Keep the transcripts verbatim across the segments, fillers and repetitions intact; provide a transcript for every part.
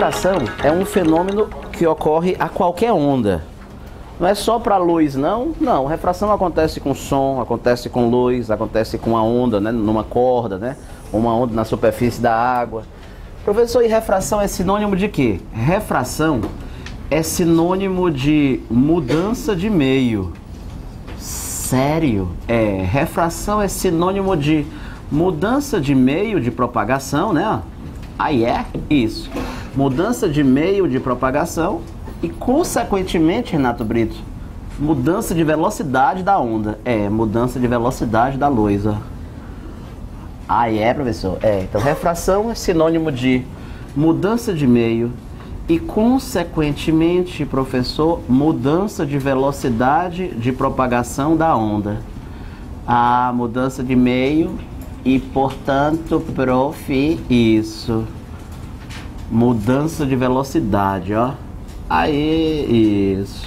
refração é um fenômeno que ocorre a qualquer onda. Não é só para luz, não. Não, refração acontece com som, acontece com luz, acontece com a onda, né, numa corda, né, uma onda na superfície da água. Professor, e refração é sinônimo de quê? Refração é sinônimo de mudança de meio. Sério? É, refração é sinônimo de mudança de meio de propagação, né? Aí é isso. Mudança de meio de propagação e, consequentemente, Renato Brito, mudança de velocidade da onda. É, mudança de velocidade da luz, ó. Aí é, professor? É, então refração é sinônimo de mudança de meio e, consequentemente, professor, mudança de velocidade de propagação da onda. A mudança de meio e, portanto, prof, isso. Mudança de velocidade, ó. Aí, isso.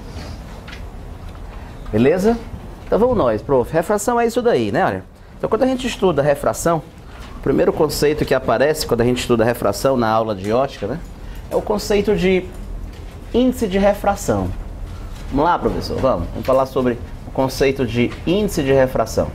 Beleza? Então vamos nós, prof. Refração é isso daí, né? Olha. Então quando a gente estuda refração, o primeiro conceito que aparece quando a gente estuda refração na aula de ótica, né? É o conceito de índice de refração. Vamos lá, professor? Vamos. Vamos falar sobre o conceito de índice de refração.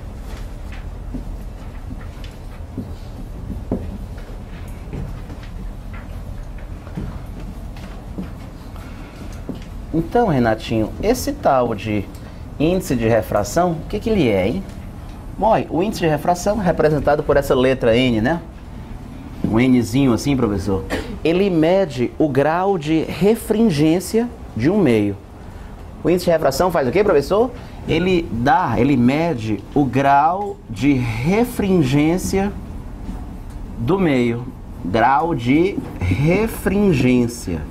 Então, Renatinho, esse tal de índice de refração, o que que ele é, hein? Bom, o índice de refração é representado por essa letra N, né? Um Nzinho assim, professor. Ele mede o grau de refringência de um meio. O índice de refração faz o quê, professor? Ele dá, ele mede o grau de refringência do meio. Grau de refringência.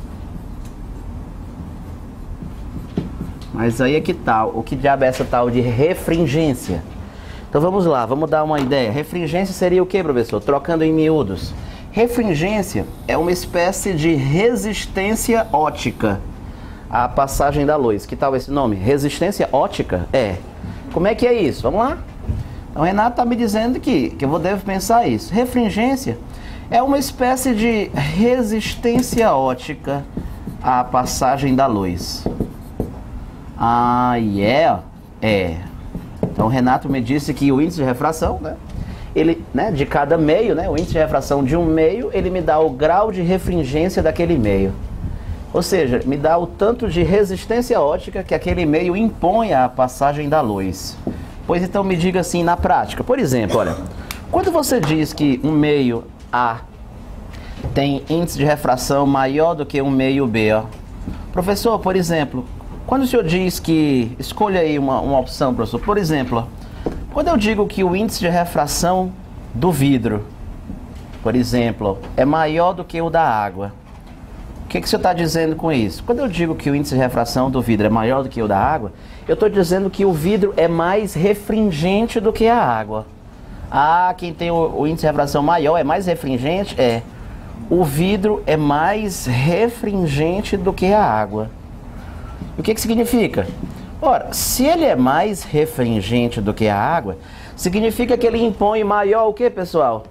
Mas aí é que tal? O que diabo é essa tal de refringência? Então vamos lá, vamos dar uma ideia. Refringência seria o que, professor? Trocando em miúdos. Refringência é uma espécie de resistência ótica à passagem da luz. Que tal esse nome? Resistência ótica? É. Como é que é isso? Vamos lá? Então o Renato está me dizendo que, que eu vou devo pensar isso. Refringência é uma espécie de resistência ótica à passagem da luz. Ah, yeah. É. Então o Renato me disse que o índice de refração, né, ele, né, de cada meio, né, o índice de refração de um meio, ele me dá o grau de refringência daquele meio. Ou seja, me dá o tanto de resistência ótica que aquele meio impõe à passagem da luz. Pois então me diga assim na prática. Por exemplo, olha, quando você diz que um meio A tem índice de refração maior do que um meio B, ó. Professor, por exemplo, quando o senhor diz que... Escolha aí uma, uma opção, professor. Por exemplo, quando eu digo que o índice de refração do vidro, por exemplo, é maior do que o da água, o que, que o senhor está dizendo com isso? Quando eu digo que o índice de refração do vidro é maior do que o da água, eu estou dizendo que o vidro é mais refringente do que a água. Ah, quem tem o, o índice de refração maior é mais refringente? É. O vidro é mais refringente do que a água. O que que significa? Ora, se ele é mais refringente do que a água, significa que ele impõe maior o que, pessoal?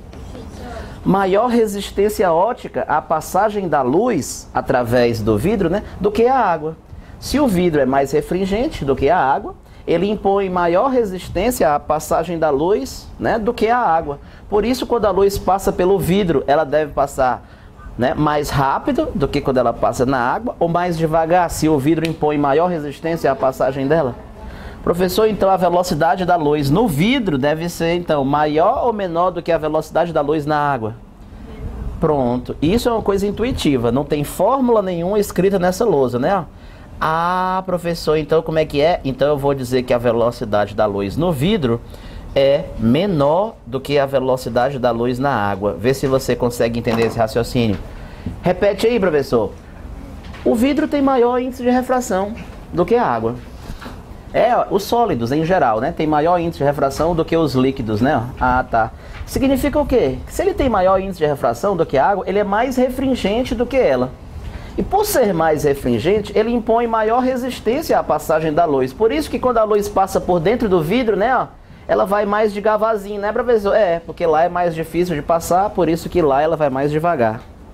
Maior resistência ótica à passagem da luz através do vidro, né, do que a água. Se o vidro é mais refringente do que a água, ele impõe maior resistência à passagem da luz, né, do que a água. Por isso, quando a luz passa pelo vidro, ela deve passar, né, mais rápido do que quando ela passa na água, ou mais devagar, se o vidro impõe maior resistência à passagem dela? Professor, então a velocidade da luz no vidro deve ser, então, maior ou menor do que a velocidade da luz na água? Pronto. Isso é uma coisa intuitiva, não tem fórmula nenhuma escrita nessa lousa, né? Ah, professor, então como é que é? Então eu vou dizer que a velocidade da luz no vidro é menor do que a velocidade da luz na água. Vê se você consegue entender esse raciocínio. Repete aí, professor. O vidro tem maior índice de refração do que a água. É, os sólidos em geral, né? Tem maior índice de refração do que os líquidos, né? Ah, tá. Significa o quê? Se ele tem maior índice de refração do que a água, ele é mais refringente do que ela. E por ser mais refringente, ele impõe maior resistência à passagem da luz. Por isso que quando a luz passa por dentro do vidro, né, ó, ela vai mais devagarzinho, né, professor? É, porque lá é mais difícil de passar, por isso que lá ela vai mais devagar.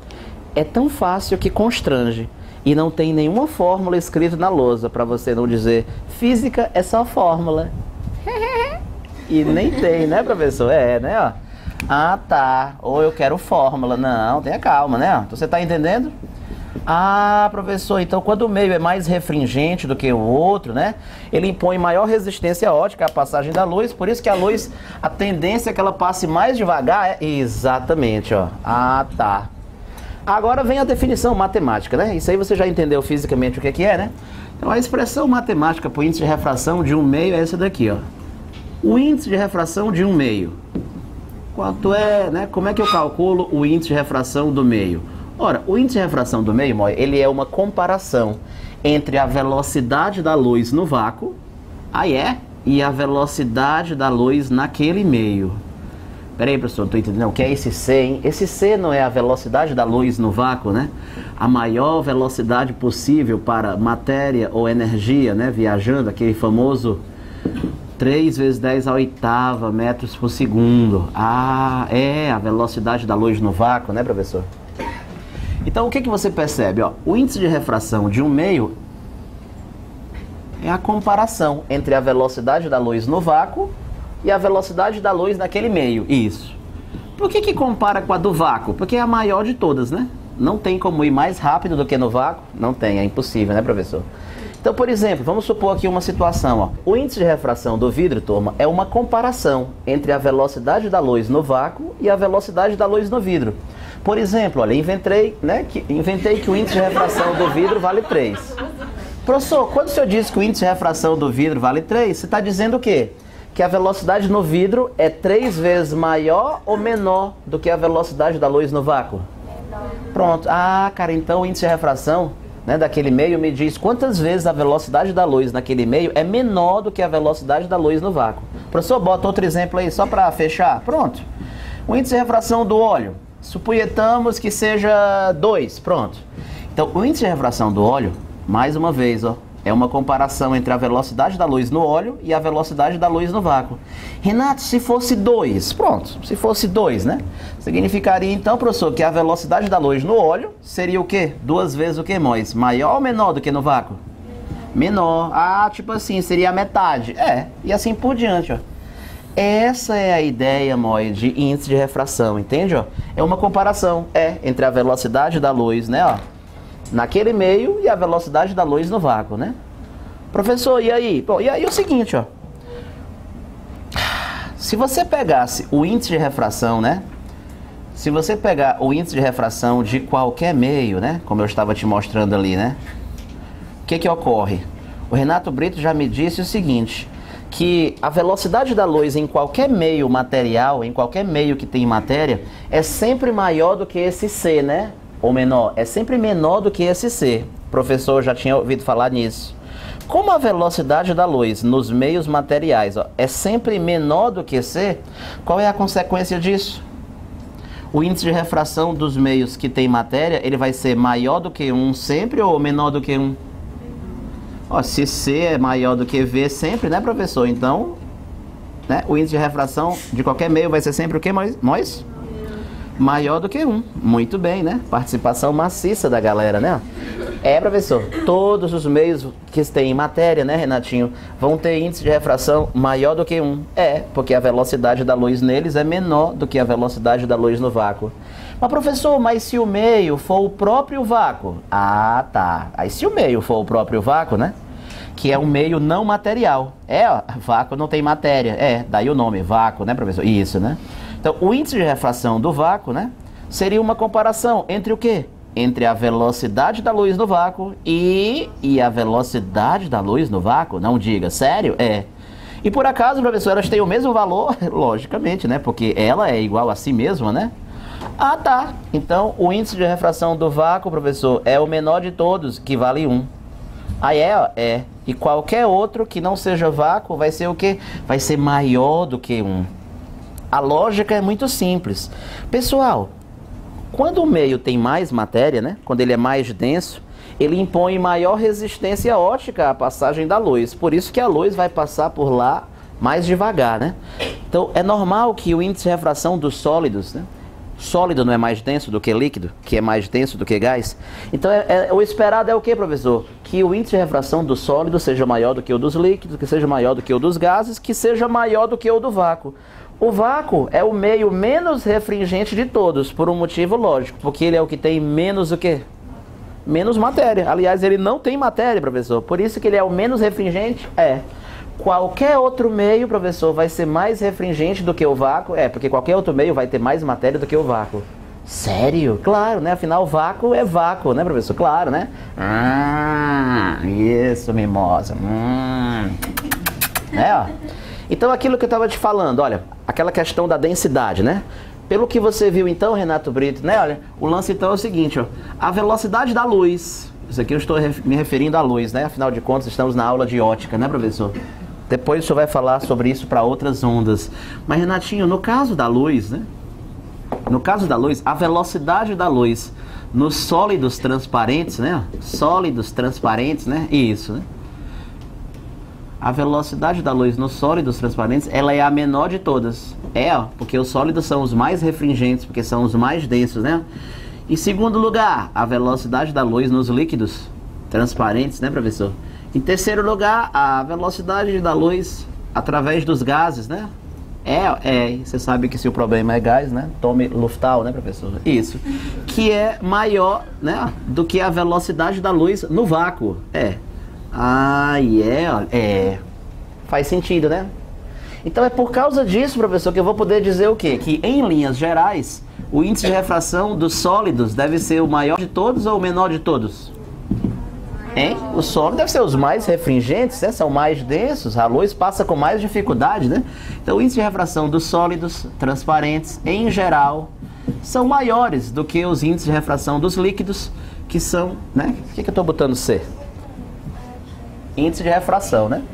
é tão fácil que constrange. E não tem nenhuma fórmula escrita na lousa para você não dizer física é só fórmula. E nem tem, né, professor? É, né, ó. Ah, tá. Ou eu quero fórmula. Não, tenha calma, né? Então, você tá entendendo? Ah, professor, então quando o meio é mais refringente do que o outro, né? Ele impõe maior resistência óptica à passagem da luz, por isso que a luz, a tendência é que ela passe mais devagar. É... Exatamente, ó. Ah, tá. Agora vem a definição matemática, né? Isso aí você já entendeu fisicamente o que é, que é, né? Então a expressão matemática para o índice de refração de um meio é essa daqui, ó. O índice de refração de um meio. Quanto é, né? Como é que eu calculo o índice de refração do meio? Ora, o índice de refração do meio, ele é uma comparação entre a velocidade da luz no vácuo, aí é, e a velocidade da luz naquele meio. Peraí, professor, não estou entendendo. O que é esse C, hein? Esse C não é a velocidade da luz no vácuo, né? A maior velocidade possível para matéria ou energia, né? Viajando, aquele famoso três vezes dez à oitava metros por segundo. Ah, é a velocidade da luz no vácuo, né, professor? Então, o que que você percebe? Ó, o índice de refração de um meio é a comparação entre a velocidade da luz no vácuo e a velocidade da luz naquele meio. Isso. Por que que compara com a do vácuo? Porque é a maior de todas, né? Não tem como ir mais rápido do que no vácuo? Não tem, é impossível, né, professor? Então, por exemplo, vamos supor aqui uma situação, ó. O índice de refração do vidro, turma, é uma comparação entre a velocidade da luz no vácuo e a velocidade da luz no vidro. Por exemplo, olha, inventei, né, que, inventei que o índice de refração do vidro vale três. Professor, quando o senhor diz que o índice de refração do vidro vale três, você está dizendo o quê? Que a velocidade no vidro é três vezes maior ou menor do que a velocidade da luz no vácuo? Pronto. Ah, cara, então o índice de refração, né, daquele meio me diz quantas vezes a velocidade da luz naquele meio é menor do que a velocidade da luz no vácuo. Professor, bota outro exemplo aí, só para fechar. Pronto. O índice de refração do óleo, suponhamos que seja dois. Pronto. Então, o índice de refração do óleo, mais uma vez, ó, é uma comparação entre a velocidade da luz no óleo e a velocidade da luz no vácuo. Renato, se fosse dois, pronto, se fosse dois, né? Significaria então, professor, que a velocidade da luz no óleo seria o quê? Duas vezes o que, Mois? Maior ou menor do que no vácuo? Menor. Ah, tipo assim, seria a metade. É, e assim por diante, ó. Essa é a ideia, Mois, de índice de refração, entende, ó? É uma comparação, é, entre a velocidade da luz, né, ó, naquele meio e a velocidade da luz no vácuo, né? Professor, e aí? Bom, e aí é o seguinte, ó. Se você pegasse o índice de refração, né? Se você pegar o índice de refração de qualquer meio, né? Como eu estava te mostrando ali, né? O que que ocorre? O Renato Brito já me disse o seguinte, que a velocidade da luz em qualquer meio material, em qualquer meio que tem matéria, é sempre maior do que esse C, né? Ou menor, é sempre menor do que esse C. O professor já tinha ouvido falar nisso. Como a velocidade da luz nos meios materiais, ó, é sempre menor do que C, qual é a consequência disso? O índice de refração dos meios que tem matéria, ele vai ser maior do que um sempre ou menor do que um? Ó, se C é maior do que V sempre, né, professor? Então, né, o índice de refração de qualquer meio vai ser sempre o quê, Mois? Maior do que um. Muito bem, né? Participação maciça da galera, né? É, professor, todos os meios que têm matéria, né, Renatinho, vão ter índice de refração maior do que um. É, porque a velocidade da luz neles é menor do que a velocidade da luz no vácuo. Mas, professor, mas se o meio for o próprio vácuo? Ah, tá. Aí se o meio for o próprio vácuo, né? Que é um meio não material. É, ó, vácuo não tem matéria. É, daí o nome, vácuo, né, professor? Isso, né? Então, o índice de refração do vácuo, né, seria uma comparação entre o quê? Entre a velocidade da luz no vácuo e, e a velocidade da luz no vácuo. Não diga, sério? É. E por acaso, professor, elas têm o mesmo valor? Logicamente, né? Porque ela é igual a si mesma, né? Ah, tá. Então, o índice de refração do vácuo, professor, é o menor de todos, que vale um. Aí é, ó, é. E qualquer outro que não seja vácuo vai ser o quê? Vai ser maior do que um. A lógica é muito simples. Pessoal, quando o meio tem mais matéria, né, quando ele é mais denso, ele impõe maior resistência óptica à passagem da luz. Por isso que a luz vai passar por lá mais devagar, né? Então, é normal que o índice de refração dos sólidos, né, Sólido não é mais denso do que líquido, que é mais denso do que gás? Então, é, é, o esperado é o que, professor? Que o índice de refração do sólido seja maior do que o dos líquidos, que seja maior do que o dos gases, que seja maior do que o do vácuo. O vácuo é o meio menos refringente de todos, por um motivo lógico, porque ele é o que tem menos o quê? Menos matéria. Aliás, ele não tem matéria, professor. Por isso que ele é o menos refringente? É. Qualquer outro meio, professor, vai ser mais refringente do que o vácuo? É, porque qualquer outro meio vai ter mais matéria do que o vácuo. Sério? Claro, né? Afinal, vácuo é vácuo, né, professor? Claro, né? Ah, isso, mimosa. Hum. É, ó. Então, aquilo que eu estava te falando, olha, aquela questão da densidade, né? Pelo que você viu então, Renato Brito, né? Olha, o lance então é o seguinte, ó. A velocidade da luz, isso aqui eu estou me referindo à luz, né? Afinal de contas, estamos na aula de ótica, né, professor? Depois o senhor vai falar sobre isso para outras ondas. Mas, Renatinho, no caso da luz, né? No caso da luz, a velocidade da luz nos sólidos transparentes, né? Sólidos transparentes, né? Isso, né? A velocidade da luz nos sólidos transparentes, ela é a menor de todas. É, ó, porque os sólidos são os mais refringentes, porque são os mais densos, né? Em segundo lugar, a velocidade da luz nos líquidos transparentes, né, professor? Em terceiro lugar, a velocidade da luz através dos gases, né? É, é, você sabe que se o problema é gás, né? Tome Luftal, né, professor? Isso. Que é maior, né, do que a velocidade da luz no vácuo. É. Ah, yeah, é. Faz sentido, né? Então é por causa disso, professor, que eu vou poder dizer o quê? Que em linhas gerais, o índice de refração dos sólidos deve ser o maior de todos ou o menor de todos? Hein? Os sólidos devem ser os mais refringentes, né? São mais densos, a luz passa com mais dificuldade, né? Então o índice de refração dos sólidos transparentes, em geral, são maiores do que os índices de refração dos líquidos, que são, né? O que, que eu estou botando C? Índice de refração, né?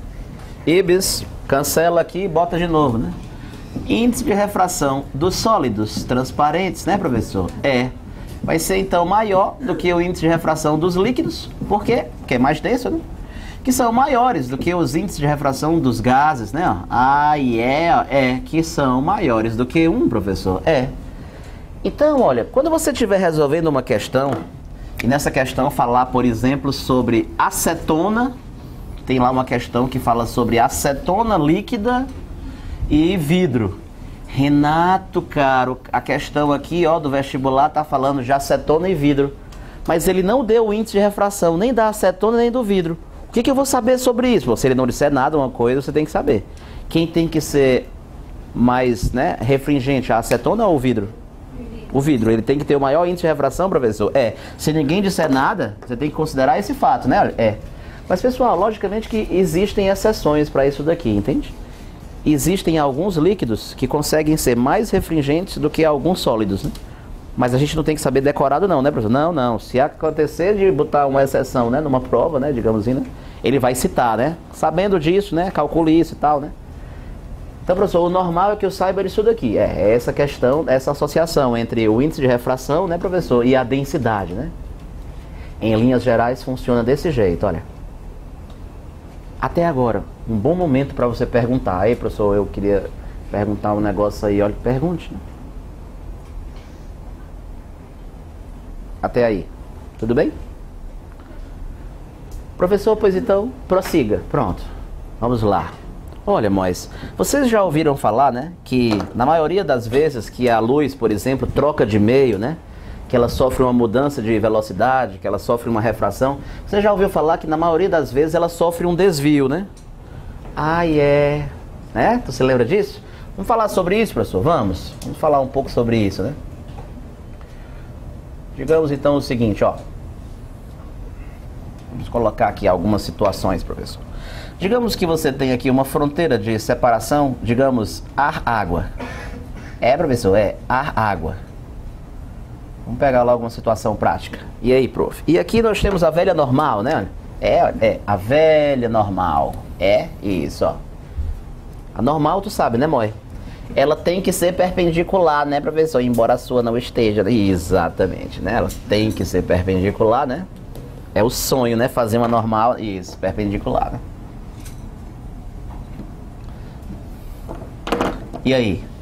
Ibis, cancela aqui e bota de novo, né? Índice de refração dos sólidos transparentes, né, professor? É. Vai ser, então, maior do que o índice de refração dos líquidos. Por quê? Porque é mais denso, né? Que são maiores do que os índices de refração dos gases, né? Ah, e é, é, que são maiores do que um, professor. É. Então, olha, quando você estiver resolvendo uma questão, e nessa questão falar, por exemplo, sobre acetona, tem lá uma questão que fala sobre acetona líquida e vidro. Renato, caro, a questão aqui, ó, do vestibular tá falando de acetona e vidro. Mas ele não deu o índice de refração, nem da acetona, nem do vidro. O que que eu vou saber sobre isso? Se ele não disser nada, uma coisa você tem que saber. Quem tem que ser mais, né, refringente, a acetona ou o vidro? O vidro, ele tem que ter o maior índice de refração, professor? É. Se ninguém disser nada, você tem que considerar esse fato, né? É. Mas, pessoal, logicamente que existem exceções para isso daqui, entende? Existem alguns líquidos que conseguem ser mais refringentes do que alguns sólidos, né? Mas a gente não tem que saber decorado não, né, professor? Não, não. Se acontecer de botar uma exceção, né, numa prova, né, digamos assim, né, ele vai citar, né? Sabendo disso, né, calcule isso e tal, né? Então, professor, o normal é que eu saiba disso daqui. É essa questão, essa associação entre o índice de refração, né, professor, e a densidade, né? Em linhas gerais, funciona desse jeito, olha. Até agora, um bom momento para você perguntar. Aí, professor, eu queria perguntar um negócio aí. Olha, pergunte. Né? Até aí. Tudo bem? Professor, pois então, prossiga. Pronto. Vamos lá. Olha, Mois, vocês já ouviram falar, né, que na maioria das vezes que a luz, por exemplo, troca de meio, né, que ela sofre uma mudança de velocidade, que ela sofre uma refração. Você já ouviu falar que na maioria das vezes ela sofre um desvio, né? Ah, é. Né? Tu se lembra disso? Vamos falar sobre isso, professor? Vamos. Vamos falar um pouco sobre isso, né? Digamos então o seguinte, ó. Vamos colocar aqui algumas situações, professor. Digamos que você tem aqui uma fronteira de separação, digamos, ar-água. É, professor? É ar-água. Vamos pegar logo uma situação prática. E aí, prof? E aqui nós temos a velha normal, né? É, é, a velha normal. É isso, ó. A normal, tu sabe, né, Moi? Ela tem que ser perpendicular, né, professor? Embora a sua não esteja. Exatamente, né? Ela tem que ser perpendicular, né? É o sonho, né? Fazer uma normal, isso, perpendicular, né? E aí?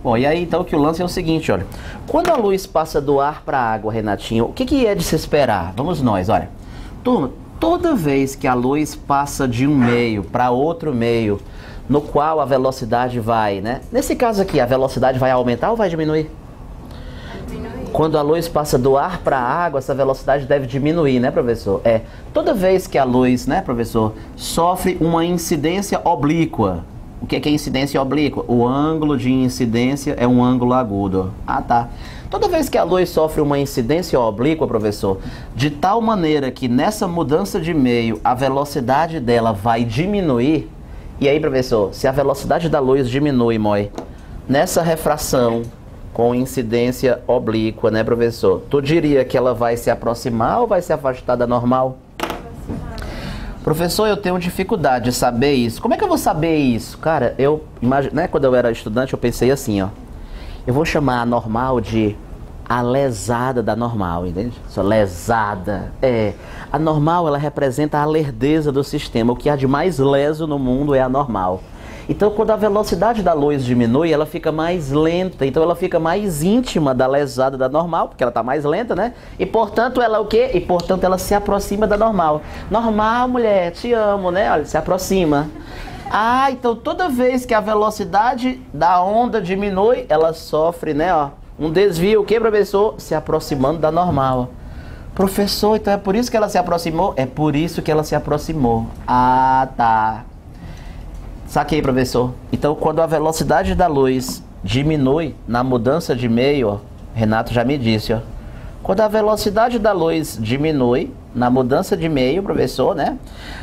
Bom, e aí então que o lance é o seguinte, olha. Quando a luz passa do ar para a água, Renatinho, o que, que é de se esperar? Vamos nós, olha. Turma, toda vez que a luz passa de um meio para outro meio, no qual a velocidade vai, né? Nesse caso aqui, a velocidade vai aumentar ou vai diminuir? Diminuir. Quando a luz passa do ar para a água, essa velocidade deve diminuir, né, professor? É. Toda vez que a luz, né, professor, sofre uma incidência oblíqua. O que é, que é incidência oblíqua? O ângulo de incidência é um ângulo agudo. Ah, tá. Toda vez que a luz sofre uma incidência oblíqua, professor, de tal maneira que nessa mudança de meio a velocidade dela vai diminuir. E aí, professor, se a velocidade da luz diminui, Moi, nessa refração com incidência oblíqua, né, professor? Tu diria que ela vai se aproximar ou vai se afastar da normal? Professor, eu tenho dificuldade de saber isso. Como é que eu vou saber isso? Cara, eu imagino, né, quando eu era estudante, eu pensei assim, ó. Eu vou chamar a normal de a lesada da normal, entende? Só lesada. É. A normal, ela representa a lerdeza do sistema. O que há de mais leso no mundo é a normal. Então, quando a velocidade da luz diminui, ela fica mais lenta. Então, ela fica mais íntima da lesada da normal, porque ela está mais lenta, né? E, portanto, ela o quê? E, portanto, ela se aproxima da normal. Normal, mulher, te amo, né? Olha, se aproxima. Ah, então, toda vez que a velocidade da onda diminui, ela sofre, né, ó, um desvio. O que, professor? Se aproximando da normal. Professor, então é por isso que ela se aproximou? É por isso que ela se aproximou. Ah, tá. Saquei, professor. Então, quando a velocidade da luz diminui na mudança de meio, ó, Renato já me disse, ó. Quando a velocidade da luz diminui na mudança de meio, professor, né?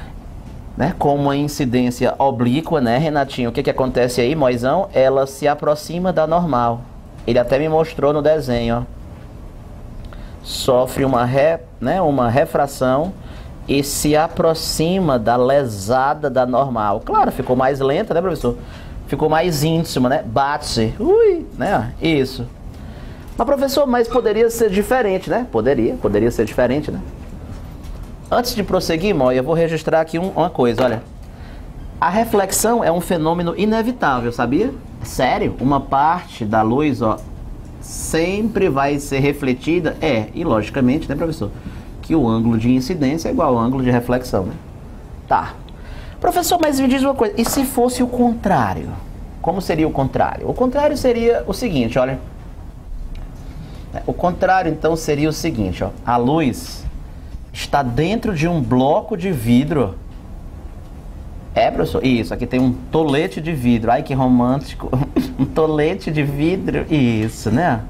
né? Com uma incidência oblíqua, né, Renatinho? O que que acontece aí, Moizão? Ela se aproxima da normal. Ele até me mostrou no desenho, ó. Sofre uma, re, né, uma refração e se aproxima da lesada da normal. Claro, ficou mais lenta, né, professor? Ficou mais íntima, né? Bate-se. Ui, né? Isso. Mas, professor, mas poderia ser diferente, né? Poderia, poderia ser diferente, né? Antes de prosseguir, Moi, eu vou registrar aqui um, uma coisa, olha. A reflexão é um fenômeno inevitável, sabia? Sério, uma parte da luz, ó, sempre vai ser refletida. É, e logicamente, né, professor? Que o ângulo de incidência é igual ao ângulo de reflexão, né? Tá. Professor, mas me diz uma coisa, e se fosse o contrário? Como seria o contrário? O contrário seria o seguinte, olha. O contrário, então, seria o seguinte, ó. A luz está dentro de um bloco de vidro. É, professor? Isso, aqui tem um tolete de vidro. Ai, que romântico. Um tolete de vidro. Isso, né?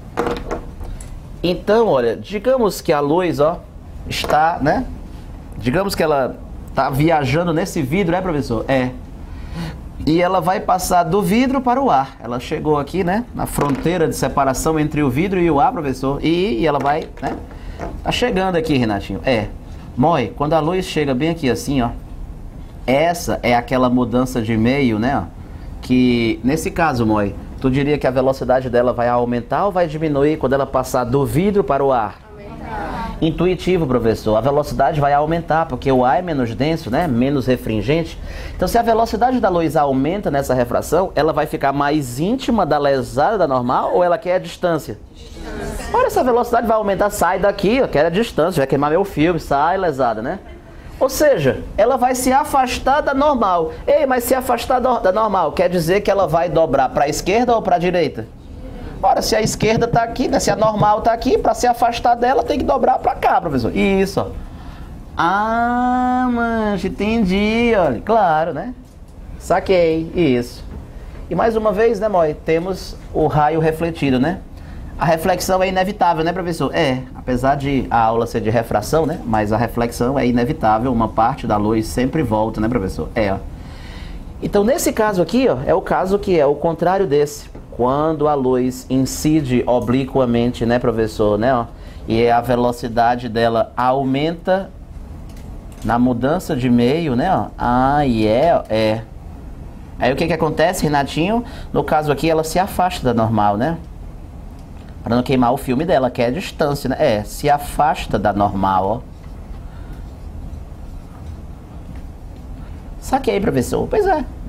Então, olha, digamos que a luz, ó, está, né? Digamos que ela está viajando nesse vidro, é, professor? É. E ela vai passar do vidro para o ar. Ela chegou aqui, né? Na fronteira de separação entre o vidro e o ar, professor. E, e ela vai, né? Tá chegando aqui, Renatinho. É. Moi, quando a luz chega bem aqui assim, ó. Essa é aquela mudança de meio, né? Ó, que, nesse caso, Moi, tu diria que a velocidade dela vai aumentar ou vai diminuir quando ela passar do vidro para o ar? Aumentar. Intuitivo, professor. A velocidade vai aumentar, porque o ar é menos denso, né? Menos refringente. Então, se a velocidade da luz aumenta nessa refração, ela vai ficar mais íntima da lesada da normal ou ela quer a distância? Distância. Olha, essa velocidade vai aumentar, sai daqui, eu quero a distância, vai queimar meu filme, sai lesada, né? Ou seja, ela vai se afastar da normal. Ei, mas se afastar da normal, quer dizer que ela vai dobrar para a esquerda ou para a direita? Ora, se a esquerda está aqui, né? Se a normal está aqui, para se afastar dela tem que dobrar para cá, professor. Isso, ó. Ah, mancha, entendi, olha. Claro, né? Saquei, isso. E mais uma vez, né, Moi? Temos o raio refletido, né? A reflexão é inevitável, né, professor? É, apesar de a aula ser de refração, né? Mas a reflexão é inevitável, uma parte da luz sempre volta, né, professor? É, ó. Então, nesse caso aqui, ó, é o caso que é o contrário desse. Quando a luz incide obliquamente, né, professor, né, ó, e a velocidade dela aumenta na mudança de meio, né, ó. Ah, e é, é. Aí o que que acontece, Renatinho? No caso aqui, ela se afasta da normal, né? Para não queimar o filme dela, que é a distância, né? É, se afasta da normal, ó. Saquei, professor. Pois é, né?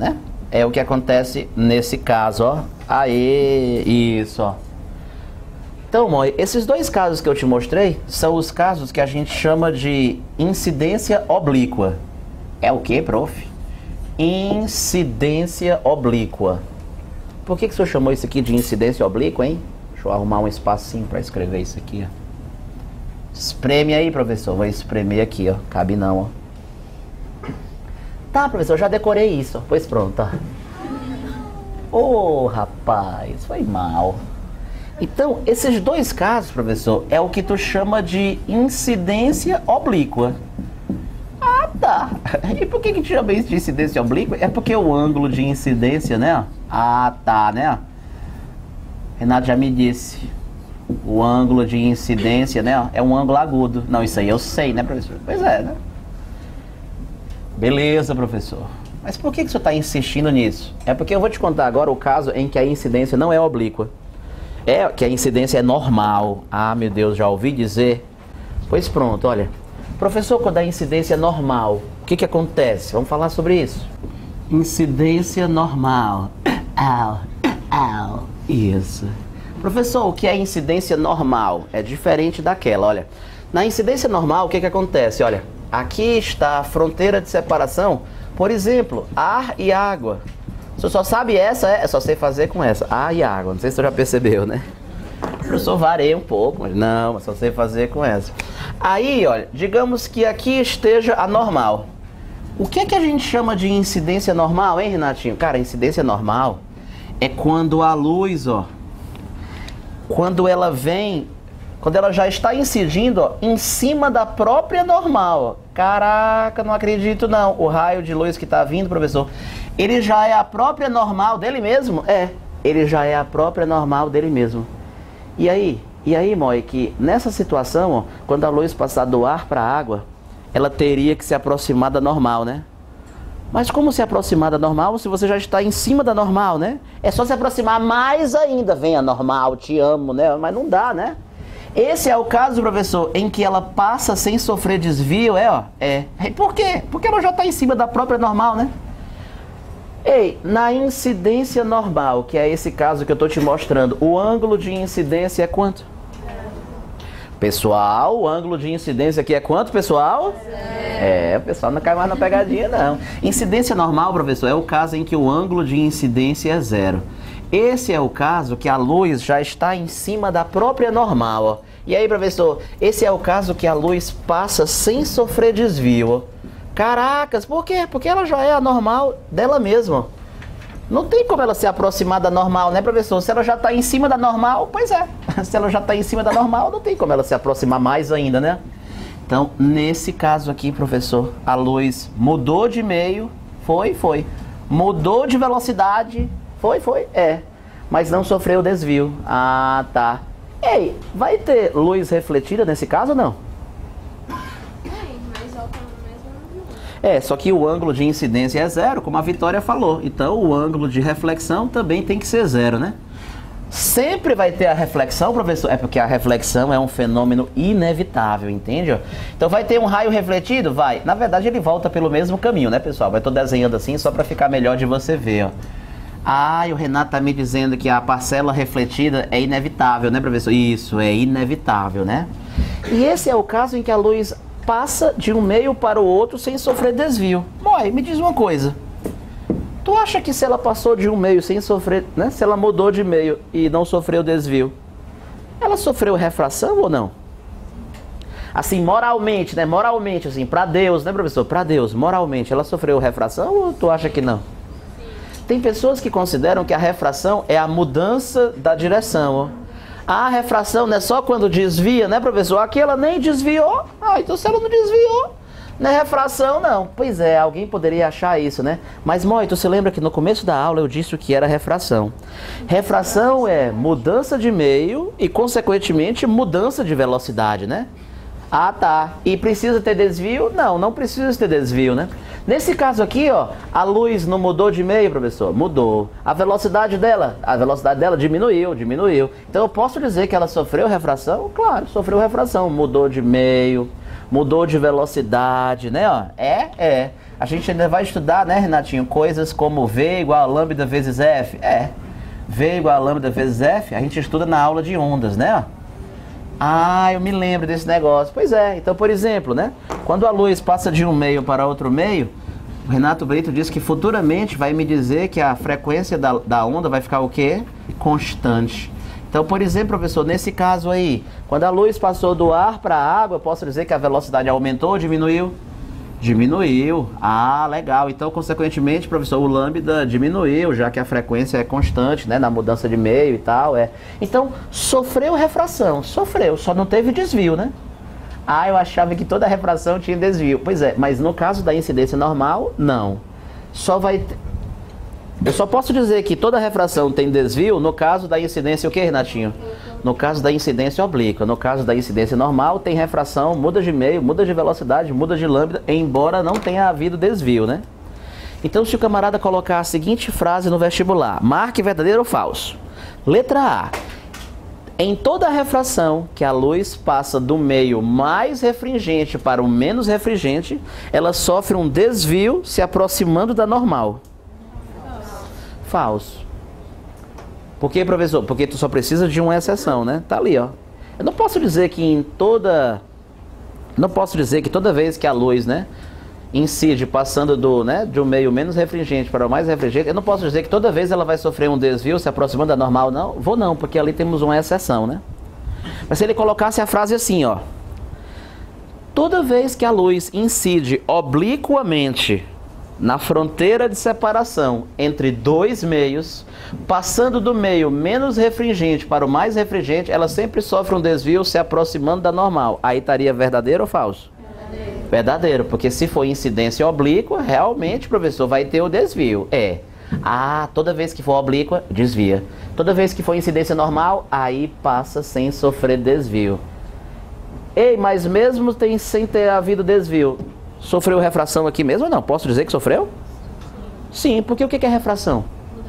É o que acontece nesse caso, ó. Aê, isso, ó. Então, Moi, esses dois casos que eu te mostrei são os casos que a gente chama de incidência oblíqua. É o que, prof? Incidência oblíqua. Por que que o senhor chamou isso aqui de incidência oblíqua, hein? Deixa eu arrumar um espacinho para escrever isso aqui, ó. Espreme aí, professor. Vou espremer aqui, ó. Cabe não, ó. Tá, professor, já decorei isso. Pois pronto, ó. Ô, oh, rapaz, foi mal. Então, esses dois casos, professor, é o que tu chama de incidência oblíqua. Ah, tá. E por que que te chama isso de incidência oblíqua? É porque o ângulo de incidência, né? Ah, tá, né? Renato já me disse. O ângulo de incidência, né? É um ângulo agudo. Não, isso aí eu sei, né, professor? Pois é, né? Beleza, professor. Mas por que que você está insistindo nisso? É porque eu vou te contar agora o caso em que a incidência não é oblíqua. É que a incidência é normal. Ah, meu Deus, já ouvi dizer. Pois pronto, olha. Professor, quando a incidência é normal, o que que acontece? Vamos falar sobre isso. Incidência normal. Au, au. Isso. Professor, o que é incidência normal? É diferente daquela, olha. Na incidência normal, o que que acontece? Olha, aqui está a fronteira de separação, por exemplo, ar e água. Você só sabe essa, é, é só você fazer com essa. Ar e água, não sei se você já percebeu, né? Eu só varei um pouco, mas não, é só você fazer com essa. Aí, olha, digamos que aqui esteja a normal. O que é que a gente chama de incidência normal, hein, Renatinho? Cara, incidência normal é quando a luz, ó, quando ela vem, quando ela já está incidindo, ó, em cima da própria normal, ó. Caraca, não acredito não. O raio de luz que está vindo, professor, ele já é a própria normal dele mesmo? É, ele já é a própria normal dele mesmo. E aí, e aí, Moi, que nessa situação, ó, quando a luz passar do ar para a água, ela teria que se aproximar da normal, né? Mas como se aproximar da normal se você já está em cima da normal, né? É só se aproximar mais ainda. Venha normal, te amo, né? Mas não dá, né? Esse é o caso, professor, em que ela passa sem sofrer desvio, é, ó. É. Por quê? Porque ela já está em cima da própria normal, né? Ei, na incidência normal, que é esse caso que eu estou te mostrando, o ângulo de incidência é quanto? Pessoal, o ângulo de incidência aqui é quanto, pessoal? É, o pessoal não cai mais na pegadinha, não. Incidência normal, professor, é o caso em que o ângulo de incidência é zero. Esse é o caso que a luz já está em cima da própria normal, ó. E aí, professor, esse é o caso que a luz passa sem sofrer desvio, ó. Caracas, por quê? Porque ela já é a normal dela mesma. Não tem como ela se aproximar da normal, né, professor? Se ela já está em cima da normal, pois é. Se ela já está em cima da normal, não tem como ela se aproximar mais ainda, né? Então, nesse caso aqui, professor, a luz mudou de meio, foi, foi. Mudou de velocidade, foi, foi, é. Mas não sofreu desvio. Ah, tá. Ei, vai ter luz refletida nesse caso ou não? É, só que o ângulo de incidência é zero, como a Vitória falou. Então, o ângulo de reflexão também tem que ser zero, né? Sempre vai ter a reflexão, professor? É porque a reflexão é um fenômeno inevitável, entende? Então, vai ter um raio refletido? Vai. Na verdade, ele volta pelo mesmo caminho, né, pessoal? Eu tô desenhando assim só para ficar melhor de você ver, ó. Ah, e o Renato tá me dizendo que a parcela refletida é inevitável, né, professor? Isso, é inevitável, né? E esse é o caso em que a luz passa de um meio para o outro sem sofrer desvio. Moi, me diz uma coisa. Tu acha que se ela passou de um meio sem sofrer, né? Se ela mudou de meio e não sofreu desvio, ela sofreu refração ou não? Assim, moralmente, né? Moralmente, assim, para Deus, né, professor? Para Deus, moralmente, ela sofreu refração ou tu acha que não? Tem pessoas que consideram que a refração é a mudança da direção, ó. A refração não é só quando desvia, né, professor? Aqui ela nem desviou. Ah, então se ela não desviou, não é refração, não. Pois é, alguém poderia achar isso, né? Mas, Moi, tu se lembra que no começo da aula eu disse o que era refração. Refração é mudança de meio e, consequentemente, mudança de velocidade, né? Ah, tá. E precisa ter desvio? Não, não precisa ter desvio, né? Nesse caso aqui, ó, a luz não mudou de meio, professor? Mudou. A velocidade dela? A velocidade dela diminuiu, diminuiu. Então eu posso dizer que ela sofreu refração? Claro, sofreu refração. Mudou de meio, mudou de velocidade, né? Ó. É, é. A gente ainda vai estudar, né, Renatinho, coisas como V igual a lambda vezes F. É, V igual a lambda vezes F, a gente estuda na aula de ondas, né? Ah, eu me lembro desse negócio. Pois é, então, por exemplo, né, quando a luz passa de um meio para outro meio, o Renato Brito disse que futuramente vai me dizer que a frequência da, da onda vai ficar o quê? Constante. Então, por exemplo, professor, nesse caso aí, quando a luz passou do ar para a água, eu posso dizer que a velocidade aumentou ou diminuiu? Diminuiu. Ah, legal. Então, consequentemente, professor, o lambda diminuiu, já que a frequência é constante, né, na mudança de meio e tal. É. Então, sofreu refração. Sofreu, só não teve desvio, né? Ah, eu achava que toda refração tinha desvio. Pois é, mas no caso da incidência normal, não. Só vai... Eu só posso dizer que toda refração tem desvio no caso da incidência o quê, Renatinho? No caso da incidência oblíqua. No caso da incidência normal, tem refração, muda de meio, muda de velocidade, muda de lambda, embora não tenha havido desvio, né? Então, se o camarada colocar a seguinte frase no vestibular, marque verdadeiro ou falso. Letra A. Em toda refração que a luz passa do meio mais refringente para o menos refringente, ela sofre um desvio se aproximando da normal. Falso. Por quê, professor? Porque tu só precisa de uma exceção, né? Tá ali, ó. Eu não posso dizer que em toda... Não posso dizer que toda vez que a luz, né, incide passando do, né, de um meio menos refringente para o mais refringente, eu não posso dizer que toda vez ela vai sofrer um desvio se aproximando da normal, não. Vou não, porque ali temos uma exceção, né? Mas se ele colocasse a frase assim, ó. Toda vez que a luz incide obliquamente na fronteira de separação entre dois meios, passando do meio menos refringente para o mais refringente, ela sempre sofre um desvio se aproximando da normal. Aí estaria verdadeiro ou falso? Verdadeiro. Verdadeiro, porque se for incidência oblíqua, realmente, professor, vai ter o desvio. É. Ah, toda vez que for oblíqua, desvia. Toda vez que for incidência normal, aí passa sem sofrer desvio. Ei, mas mesmo tem, sem ter havido desvio, sofreu refração aqui mesmo ou não? Posso dizer que sofreu? Sim, porque o que é refração?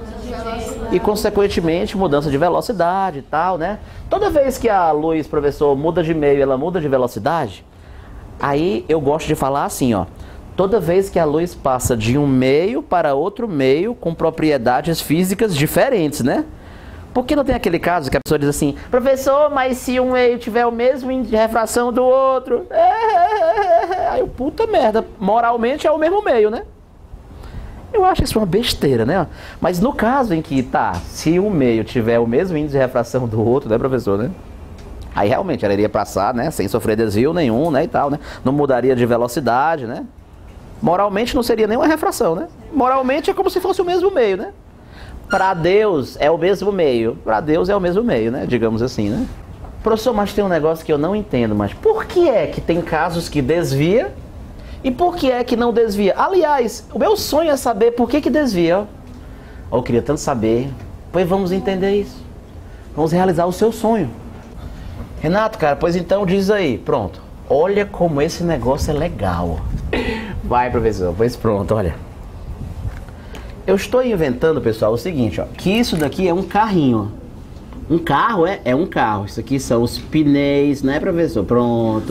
E, consequentemente, mudança de velocidade e tal, né? Toda vez que a luz, professor, muda de meio, ela muda de velocidade, aí eu gosto de falar assim, ó. Toda vez que a luz passa de um meio para outro meio com propriedades físicas diferentes, né? Porque não tem aquele caso que a pessoa diz assim, professor, mas se um meio tiver o mesmo índice de refração do outro... Aí, puta merda, moralmente é o mesmo meio, né? Eu acho isso uma besteira, né? Mas no caso em que, tá, se um meio tiver o mesmo índice de refração do outro, né, professor, né? Aí realmente ela iria passar, né, sem sofrer desvio nenhum, né, e tal, né? Não mudaria de velocidade, né? Moralmente não seria nenhuma refração, né? Moralmente é como se fosse o mesmo meio, né? Para Deus é o mesmo meio. Para Deus é o mesmo meio, né? Digamos assim, né? Professor, mas tem um negócio que eu não entendo, mas por que é que tem casos que desvia e por que é que não desvia? Aliás, o meu sonho é saber por que que desvia. Eu queria tanto saber. Pois vamos entender isso. Vamos realizar o seu sonho. Renato, cara, pois então diz aí. Pronto. Olha como esse negócio é legal. Vai, professor. Pois pronto, olha. Eu estou inventando, pessoal, o seguinte, ó. Que isso daqui é um carrinho. Um carro é, é um carro. Isso aqui são os pneus, né, professor? Pronto.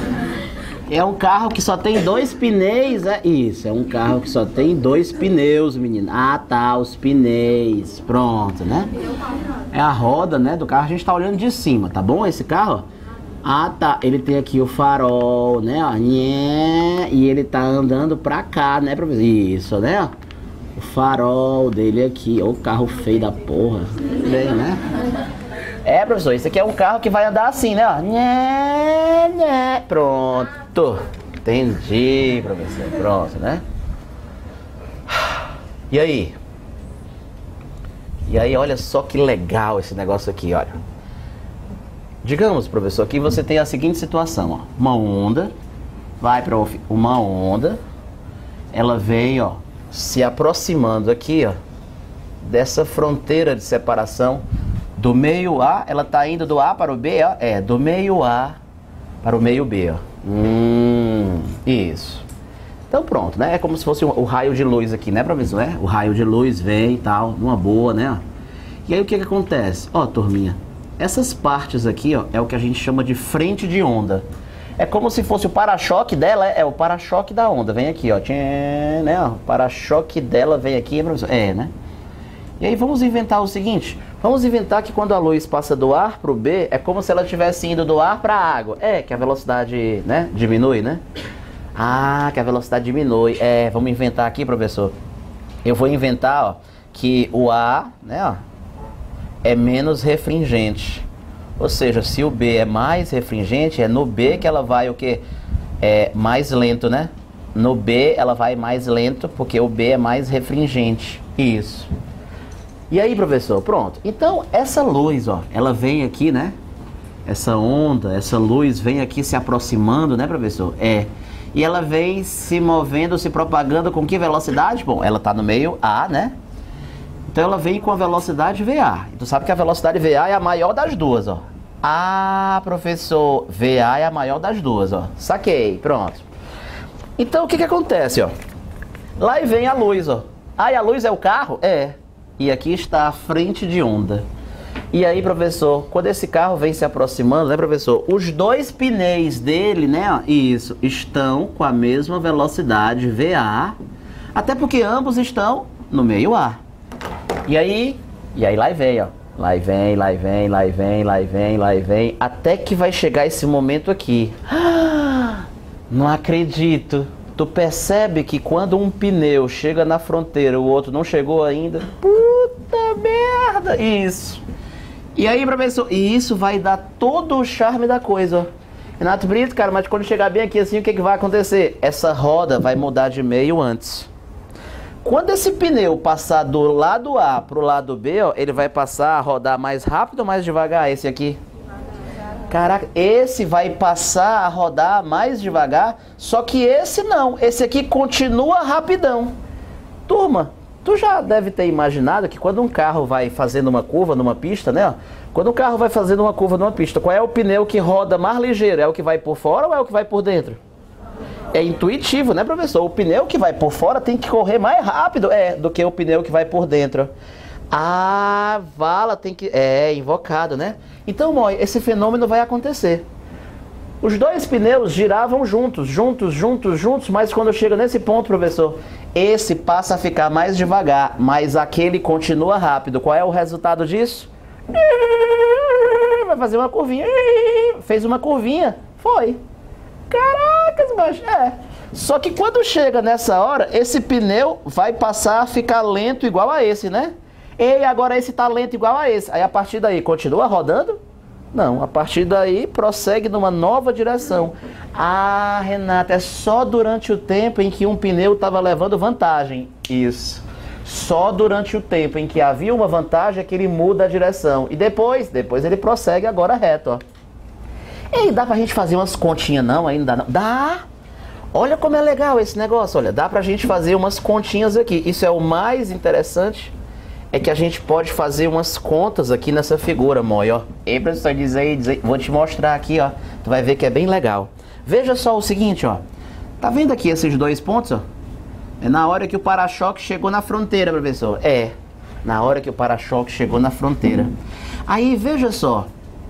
É um carro que só tem dois pneus, é isso. É um carro que só tem dois pneus, menino. Ah, tá, os pneus. Pronto, né? É a roda, né, do carro. A gente tá olhando de cima, tá bom? Esse carro, ó. Ah, tá. Ele tem aqui o farol, né, ó. E ele tá andando pra cá, né, professor? Isso, né, ó. O farol dele aqui. Ó, o carro feio da porra. Bem, né? É, professor, isso aqui é um carro que vai andar assim, né? Ó. Nhé, nhé. Pronto. Entendi, professor. Pronto, né? E aí? E aí, olha só que legal esse negócio aqui, olha. Digamos, professor, que você tem a seguinte situação, ó. Uma onda. Vai para uma onda. Ela vem, ó, se aproximando aqui, ó, dessa fronteira de separação do meio A. Ela tá indo do A para o B, ó. É, do meio A para o meio B, ó. Hum, isso. Então pronto, né? É como se fosse o, o raio de luz aqui, né, professor? É? O raio de luz vem e tal, numa boa, né? E aí o que que acontece? Ó, turminha, essas partes aqui, ó, é o que a gente chama de frente de onda. É como se fosse o para-choque dela, é, é o para-choque da onda. Vem aqui, ó. Tchê, né? O para-choque dela vem aqui, professor. É, né? E aí vamos inventar o seguinte. Vamos inventar que quando a luz passa do A para o B, é como se ela estivesse indo do ar para a água. É, que a velocidade, né, diminui, né? Ah, que a velocidade diminui. É, vamos inventar aqui, professor. Eu vou inventar, ó, que o A, né, ó, é menos refringente. Ou seja, se o B é mais refringente, é no B que ela vai o quê? É mais lento, né? No B ela vai mais lento, porque o B é mais refringente. Isso. E aí, professor, pronto. Então, essa luz, ó, ela vem aqui, né? Essa onda, essa luz vem aqui se aproximando, né, professor? É. E ela vem se movendo, se propagando com que velocidade? Bom, ela tá no meio A, né? Então ela vem com a velocidade V A. E tu sabe que a velocidade V A é a maior das duas, ó. Ah, professor, V A é a maior das duas, ó. Saquei, pronto. Então o que que acontece, ó? Lá e vem a luz, ó. Ah, e a luz é o carro? É. E aqui está a frente de onda. E aí, professor, quando esse carro vem se aproximando, né, professor? Os dois pneus dele, né, ó, isso, estão com a mesma velocidade V A. Até porque ambos estão no meio A. E aí, e aí lá e vem, ó. Lá e vem, lá e vem, lá e vem, lá e vem, lá e vem. Até que vai chegar esse momento aqui. Ah, não acredito. Tu percebe que quando um pneu chega na fronteira, o outro não chegou ainda? Puta merda! Isso. E aí, professor, e isso vai dar todo o charme da coisa, ó. Renato Brito, cara, mas quando chegar bem aqui assim, o que que vai acontecer? Essa roda vai mudar de meio antes. Quando esse pneu passar do lado A para o lado B, ó, ele vai passar a rodar mais rápido ou mais devagar? Esse aqui? Caraca, esse vai passar a rodar mais devagar, só que esse não. Esse aqui continua rapidão. Turma, tu já deve ter imaginado que quando um carro vai fazendo uma curva numa pista, né? Ó, quando um carro vai fazendo uma curva numa pista, qual é o pneu que roda mais ligeiro? É o que vai por fora ou é o que vai por dentro? É intuitivo, né, professor? O pneu que vai por fora tem que correr mais rápido, é, do que o pneu que vai por dentro. A vala tem que... É, invocado, né? Então, Moi, esse fenômeno vai acontecer. Os dois pneus giravam juntos, juntos, juntos, juntos, mas quando chega nesse ponto, professor, esse passa a ficar mais devagar, mas aquele continua rápido. Qual é o resultado disso? Vai fazer uma curvinha. Fez uma curvinha. Foi. Caracas, macho, é. Só que quando chega nessa hora, esse pneu vai passar a ficar lento igual a esse, né? E agora esse tá lento igual a esse. Aí a partir daí, continua rodando? Não, a partir daí prossegue numa nova direção. Ah, Renata, é só durante o tempo em que um pneu estava levando vantagem. Isso. Só durante o tempo em que havia uma vantagem é que ele muda a direção. E depois, depois ele prossegue agora reto, ó. E dá pra gente fazer umas continhas não? Ainda não? Dá! Olha como é legal esse negócio, olha. Dá pra gente fazer umas continhas aqui. Isso é o mais interessante, é que a gente pode fazer umas contas aqui nessa figura, Moi, ó. Ei, professor, diz aí, diz aí. Vou te mostrar aqui, ó. Tu vai ver que é bem legal. Veja só o seguinte, ó. Tá vendo aqui esses dois pontos, ó? É na hora que o para-choque chegou na fronteira, professor. É, na hora que o para-choque chegou na fronteira. Aí, veja só.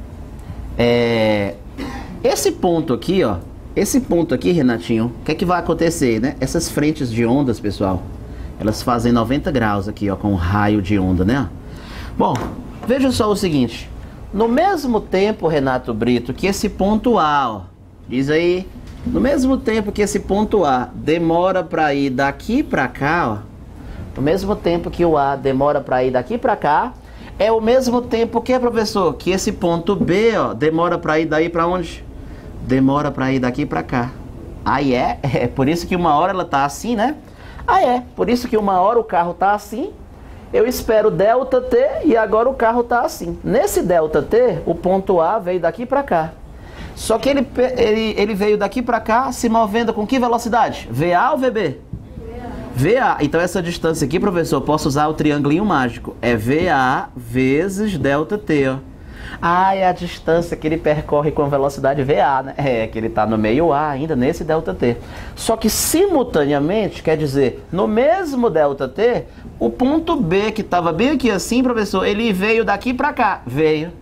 É... Esse ponto aqui, ó. Esse ponto aqui, Renatinho, o que é que vai acontecer, né? Essas frentes de ondas, pessoal, elas fazem noventa graus aqui, ó, com um raio de onda, né? Bom, veja só o seguinte. No mesmo tempo, Renato Brito, que esse ponto A, ó, diz aí, no mesmo tempo que esse ponto A demora para ir daqui para cá, ó, no mesmo tempo que o A demora para ir daqui para cá, é o mesmo tempo que, professor, que esse ponto B, ó, demora para ir daí para onde? Demora para ir daqui para cá. Aí é, é por isso que uma hora ela tá assim, né? Ah, é, por isso que uma hora o carro tá assim, eu espero delta T e agora o carro tá assim. Nesse delta T, o ponto A veio daqui para cá. Só que ele, ele, ele veio daqui para cá se movendo com que velocidade? V A ou V B? V A. Então essa distância aqui, professor, eu posso usar o triangulinho mágico. É V A vezes delta T, ó. Ah, é a distância que ele percorre com velocidade V A, né? É, que ele está no meio A ainda, nesse delta T. Só que simultaneamente, quer dizer, no mesmo delta T, o ponto B, que estava bem aqui assim, professor, ele veio daqui para cá. Veio.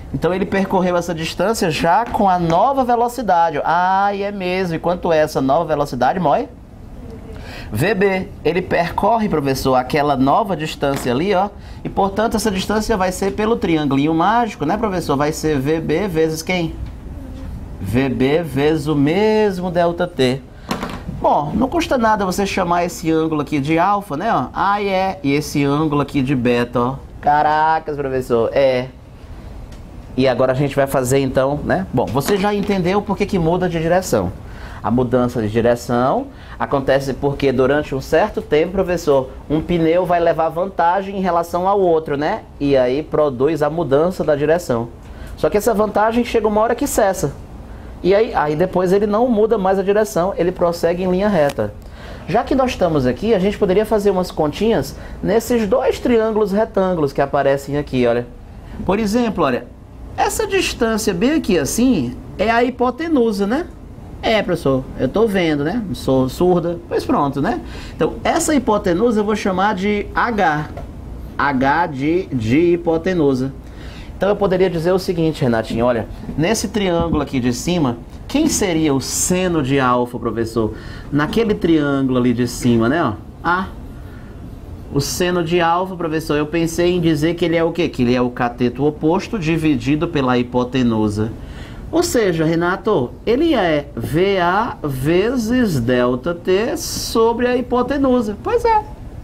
Então ele percorreu essa distância já com a nova velocidade. Ah, e é mesmo. E quanto é essa nova velocidade, Moi? V B. Ele percorre, professor, aquela nova distância ali, ó. E, portanto, essa distância vai ser pelo triangulinho mágico, né, professor? Vai ser V B vezes quem? V B vezes o mesmo ΔT. Bom, não custa nada você chamar esse ângulo aqui de alfa, né, ó. Ah, é. E esse ângulo aqui de beta, ó. Caracas, professor. É. E agora a gente vai fazer, então, né? Bom, você já entendeu por que que muda de direção. A mudança de direção acontece porque durante um certo tempo, professor, um pneu vai levar vantagem em relação ao outro, né? E aí produz a mudança da direção. Só que essa vantagem chega uma hora que cessa. E aí, aí depois ele não muda mais a direção, ele prossegue em linha reta. Já que nós estamos aqui, a gente poderia fazer umas continhas nesses dois triângulos retângulos que aparecem aqui, olha. Por exemplo, olha, essa distância bem aqui assim é a hipotenusa, né? É, professor, eu tô vendo, né? Sou surda, pois pronto, né? Então, essa hipotenusa eu vou chamar de H. H de, de hipotenusa. Então, eu poderia dizer o seguinte, Renatinho, olha, nesse triângulo aqui de cima, quem seria o seno de alfa, professor? Naquele triângulo ali de cima, né? Ó, A. O seno de alfa, professor, eu pensei em dizer que ele é o quê? Que ele é o cateto oposto dividido pela hipotenusa. Ou seja, Renato, ele é V A vezes ΔT sobre a hipotenusa. Pois é.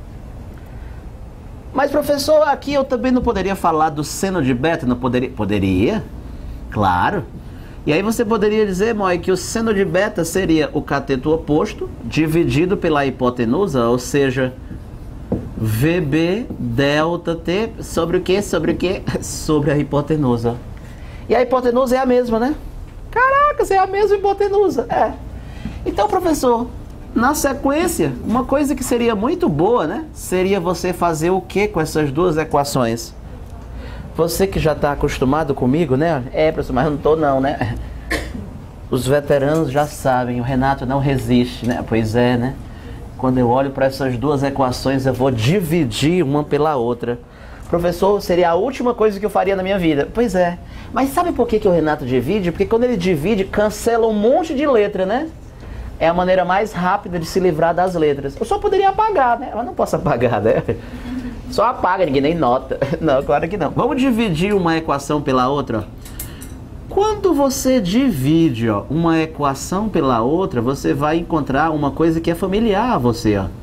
Mas, professor, aqui eu também não poderia falar do seno de beta? Não poderia? Poderia, claro. E aí você poderia dizer, Moi, que o seno de beta seria o cateto oposto dividido pela hipotenusa, ou seja, V B ΔT sobre o quê? Sobre o quê? Sobre a hipotenusa. E a hipotenusa é a mesma, né? Caracas, é a mesma hipotenusa. É. Então, professor, na sequência, uma coisa que seria muito boa, né? Seria você fazer o que com essas duas equações? Você que já está acostumado comigo, né? É, professor, mas eu não estou não, né? Os veteranos já sabem, o Renato não resiste, né? Pois é, né? Quando eu olho para essas duas equações, eu vou dividir uma pela outra. Professor, seria a última coisa que eu faria na minha vida. Pois é. Mas sabe por que que o Renato divide? Porque quando ele divide, cancela um monte de letra, né? É a maneira mais rápida de se livrar das letras. Eu só poderia apagar, né? Mas não posso apagar, né? Só apaga, ninguém nem nota. Não, claro que não. Vamos dividir uma equação pela outra. Quando você divide, ó, uma equação pela outra, você vai encontrar uma coisa que é familiar a você, ó.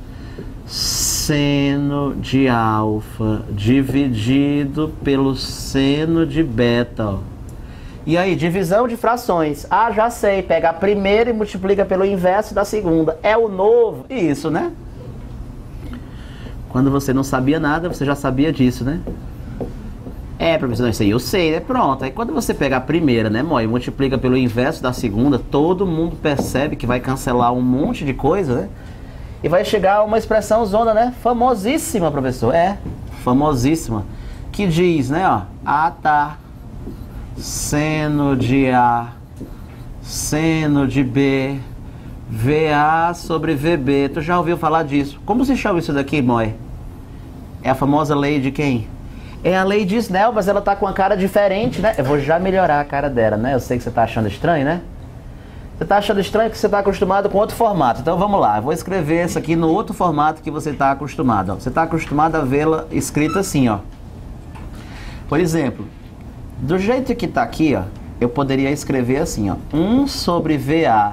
Seno de alfa dividido pelo seno de beta, ó. E aí, divisão de frações. Ah, já sei, pega a primeira e multiplica pelo inverso da segunda. É o novo. Isso, né? Quando você não sabia nada, você já sabia disso, né? É, professor, isso aí eu sei, né? Pronto. Aí quando você pega a primeira, né, Moi, e multiplica pelo inverso da segunda, todo mundo percebe que vai cancelar um monte de coisa, né? E vai chegar a uma expressão zona, né? Famosíssima, professor. É, famosíssima. Que diz, né, ó. Ah, tá. Seno de A, seno de B, V A sobre V B. Tu já ouviu falar disso? Como se chama isso daqui, Moi? É a famosa lei de quem? É a lei de Snell, mas ela tá com uma cara diferente, né? Eu vou já melhorar a cara dela, né? Eu sei que você tá achando estranho, né? Você tá achando estranho que você tá acostumado com outro formato. Então vamos lá, eu vou escrever isso aqui no outro formato que você tá acostumado. Ó. Você tá acostumado a vê-la escrita assim, ó. Por exemplo, do jeito que tá aqui, ó, eu poderia escrever assim, ó. um sobre V A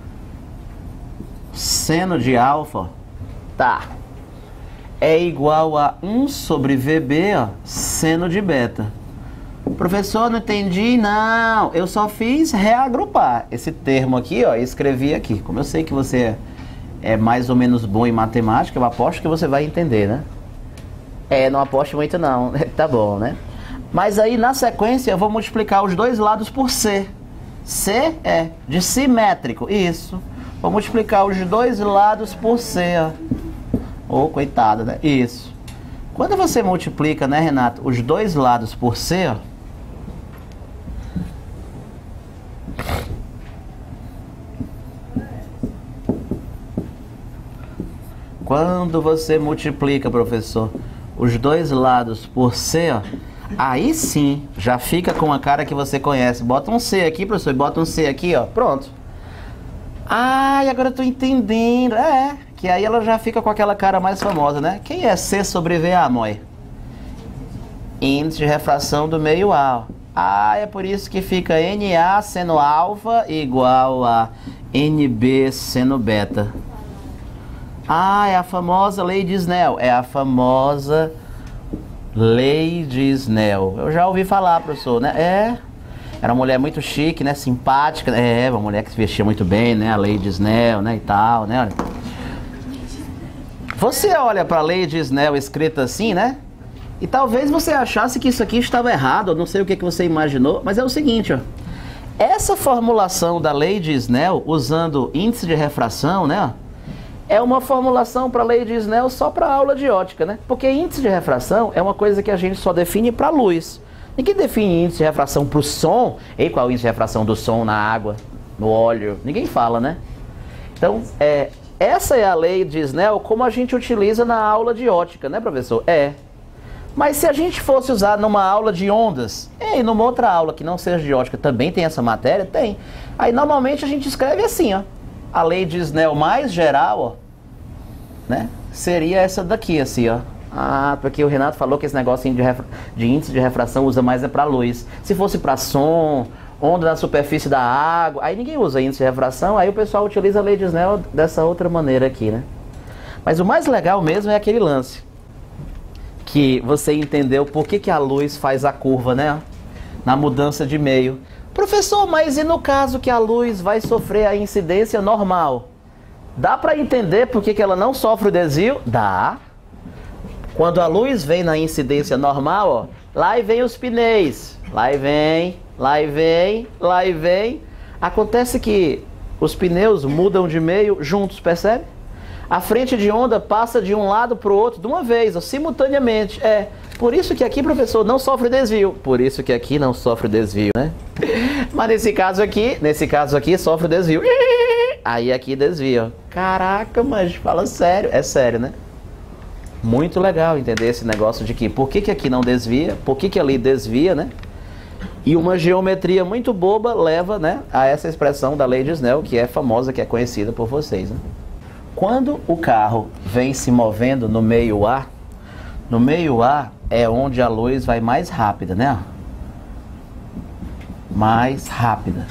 seno de alfa, ó, tá, é igual a um sobre V B, ó, seno de beta. Professor, não entendi, não. Eu só fiz reagrupar esse termo aqui, ó, e escrevi aqui. Como eu sei que você é, é mais ou menos bom em matemática, eu aposto que você vai entender, né? É, não aposto muito não. Tá bom, né? Mas aí, na sequência, eu vou multiplicar os dois lados por C. C é de simétrico, isso. Vou multiplicar os dois lados por C, ó. Ô, oh, coitado, né? Isso. Quando você multiplica, né, Renato, os dois lados por C, ó. Quando você multiplica, professor, os dois lados por C, ó, Aí sim, já fica com a cara que você conhece. Bota um C aqui, professor, e bota um C aqui, ó. Pronto. Ah, e agora eu tô entendendo. É, que aí ela já fica com aquela cara mais famosa, né? Quem é C sobre V A, Moi? Índice de refração do meio A. Ah, é por isso que fica N A seno alfa igual a N B seno beta. Ah, é a famosa lei de Snell. É a famosa lei de Snell. Eu já ouvi falar, professor, né? É. Era uma mulher muito chique, né? Simpática. É, uma mulher que se vestia muito bem, né? A lei de Snell, né? E tal, né? Você olha para a lei de Snell escrita assim, né? E talvez você achasse que isso aqui estava errado. Eu não sei o que, que você imaginou. Mas é o seguinte, ó. Essa formulação da lei de Snell, usando índice de refração, né? É uma formulação para a lei de Snell só para aula de ótica, né? Porque índice de refração é uma coisa que a gente só define para luz. Ninguém define índice de refração para o som. E qual é o índice de refração do som na água, no óleo? Ninguém fala, né? Então, é, essa é a lei de Snell como a gente utiliza na aula de ótica, né, professor? É. Mas se a gente fosse usar numa aula de ondas, e numa outra aula que não seja de ótica, também tem essa matéria? Tem. Aí, normalmente, a gente escreve assim, ó. A lei de Snell mais geral, ó, né, seria essa daqui, assim, ó. Ah, porque o Renato falou que esse negócio de, refra... de índice de refração usa mais é para luz. Se fosse para som, onda na superfície da água, aí ninguém usa índice de refração, aí o pessoal utiliza a lei de Snell dessa outra maneira aqui, né? Mas o mais legal mesmo é aquele lance que você entendeu por que, que a luz faz a curva, né? Na mudança de meio. Professor, mas e no caso que a luz vai sofrer a incidência normal? Dá para entender por que, que ela não sofre o desvio? Dá. Quando a luz vem na incidência normal, ó, lá e vem os pneus. Lá e vem, lá e vem, lá e vem. Acontece que os pneus mudam de meio juntos, percebe? A frente de onda passa de um lado para o outro de uma vez, ó, simultaneamente. É, por isso que aqui, professor, não sofre desvio. Por isso que aqui não sofre desvio, né? Mas nesse caso aqui, nesse caso aqui, sofre desvio. Aí aqui desvia. Caraca, mas fala sério. É sério, né? Muito legal entender esse negócio de que por que, que aqui não desvia, por que, que ali desvia, né? E uma geometria muito boba leva, né, a essa expressão da lei de Snell, que é famosa, que é conhecida por vocês, né? Quando o carro vem se movendo no meio A, no meio A é onde a luz vai mais rápida, né? Mais rápida.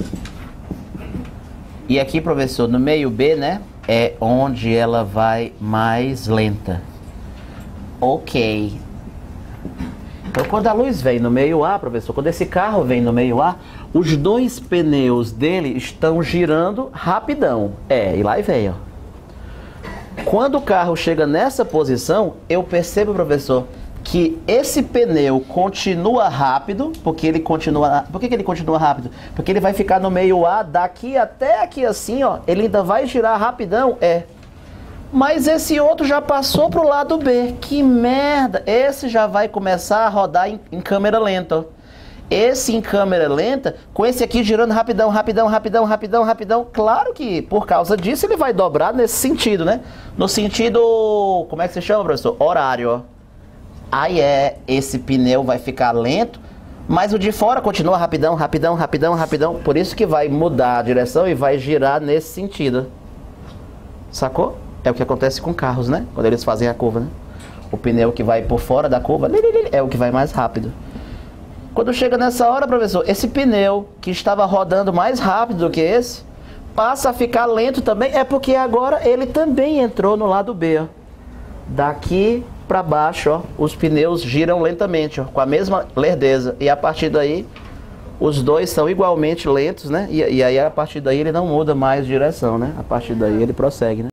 E aqui, professor, no meio B, né, é onde ela vai mais lenta. Ok. Então, quando a luz vem no meio A, professor, quando esse carro vem no meio A, os dois pneus dele estão girando rapidão. É, e lá e vem, ó. Quando o carro chega nessa posição, eu percebo, professor, que esse pneu continua rápido, porque ele continua... Por que, que ele continua rápido? Porque ele vai ficar no meio A, daqui até aqui assim, ó, ele ainda vai girar rapidão, é. Mas esse outro já passou pro lado B, que merda! Esse já vai começar a rodar em, em câmera lenta, ó. Esse em câmera lenta, com esse aqui girando rapidão, rapidão, rapidão, rapidão, rapidão. Claro que por causa disso ele vai dobrar nesse sentido, né? No sentido, como é que se chama, professor? Horário, ó. Aí é, esse pneu vai ficar lento, mas o de fora continua rapidão, rapidão, rapidão, rapidão. Por isso que vai mudar a direção e vai girar nesse sentido. Sacou? É o que acontece com carros, né? Quando eles fazem a curva, né? O pneu que vai por fora da curva é o que vai mais rápido. Quando chega nessa hora, professor, esse pneu que estava rodando mais rápido do que esse, passa a ficar lento também. É porque agora ele também entrou no lado B, ó. Daqui para baixo, ó, os pneus giram lentamente, ó, com a mesma lerdeza. E a partir daí, os dois são igualmente lentos, né? E, e aí, a partir daí, ele não muda mais direção, né? A partir daí, ele prossegue, né?